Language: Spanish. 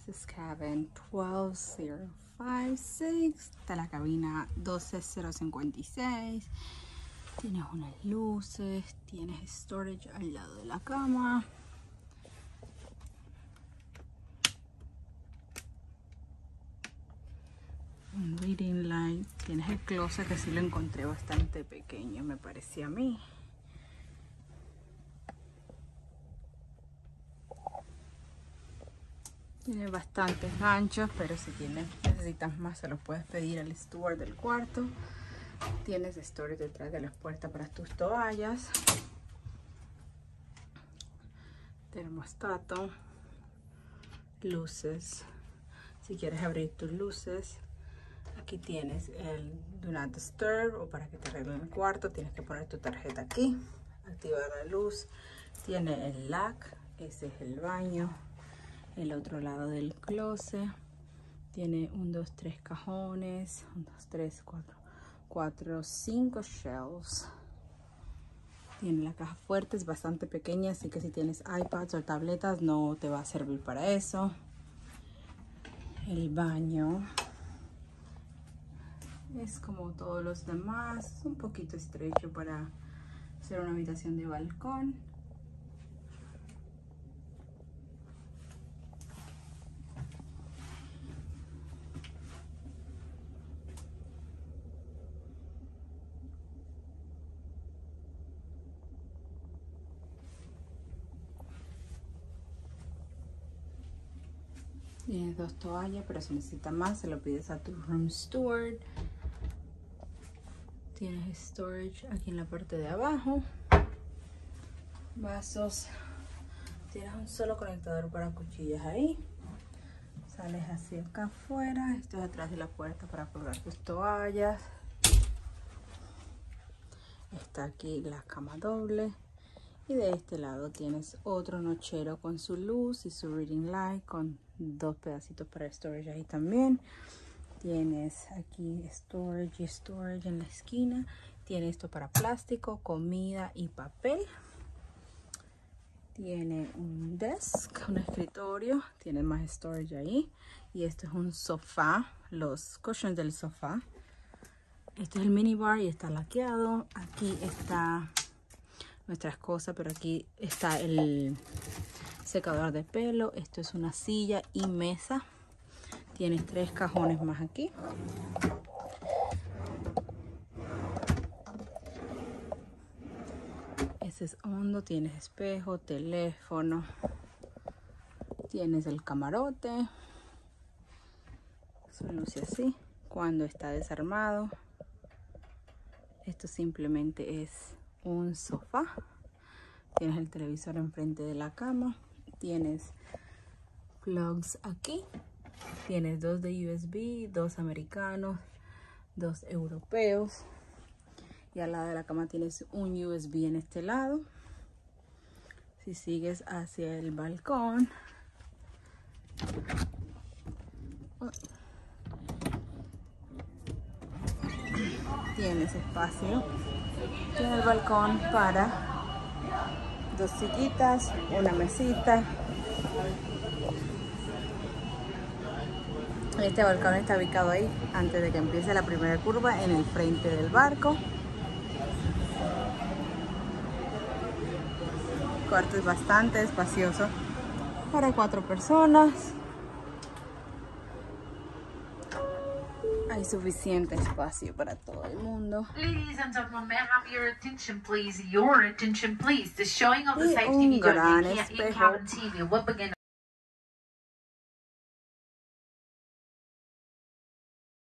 This cabin 12056. Está la cabina 12056. Tienes unas luces, tienes storage al lado de la cama. Un reading light. Tienes el closet que sí lo encontré bastante pequeño, me parecía a mí. Tiene bastantes ganchos, pero si necesitas más se los puedes pedir al steward del cuarto. Tienes storage detrás de las puertas para tus toallas. Termostato. Luces. Si quieres abrir tus luces. Aquí tienes el Do Not Disturb o para que te arreglen el cuarto. Tienes que poner tu tarjeta aquí. Activar la luz. Tiene el lock. Ese es el baño. El otro lado del closet. Tiene 1, 2, 3 cajones. 1, 2, 3, 4, 5 shelves. Tiene la caja fuerte. Es bastante pequeña. Así que si tienes iPads o tabletas no te va a servir para eso. El baño. Es como todos los demás, es un poquito estrecho para hacer una habitación de balcón. Tienes 2 toallas, pero si necesitas más se lo pides a tu room steward. Tienes storage aquí en la parte de abajo. Vasos. Tienes un solo conectador para cuchillas ahí. Sales hacia acá afuera. Esto es atrás de la puerta para colgar tus toallas. Está aquí la cama doble. Y de este lado tienes otro nochero con su luz y su reading light con 2 pedacitos para storage ahí también. Tienes aquí storage y storage en la esquina. Tiene esto para plástico, comida y papel. Tiene un desk, un escritorio. Tiene más storage ahí. Y esto es un sofá, los cushions del sofá. Este es el minibar y está laqueado. Aquí está nuestras cosas, pero aquí está el secador de pelo. Esto es una silla y mesa. Tienes 3 cajones más aquí. Ese es hondo. Tienes espejo, teléfono. Tienes el camarote. Eso luce así cuando está desarmado. Esto simplemente es un sofá. Tienes el televisor enfrente de la cama. Tienes plugs aquí. Tienes 2 de USB, 2 americanos, 2 europeos. Y al lado de la cama tienes un USB en este lado. Si sigues hacia el balcón, tienes espacio en el balcón para 2 sillitas, una mesita. Este balcón está ubicado ahí antes de que empiece la primera curva en el frente del barco. El cuarto es bastante espacioso para 4 personas. Hay suficiente espacio para todo el mundo. Ladies and gentlemen, may I have your attention please? Your attention please. The showing of the Y safety un video gran in espejo. cabin TV will begin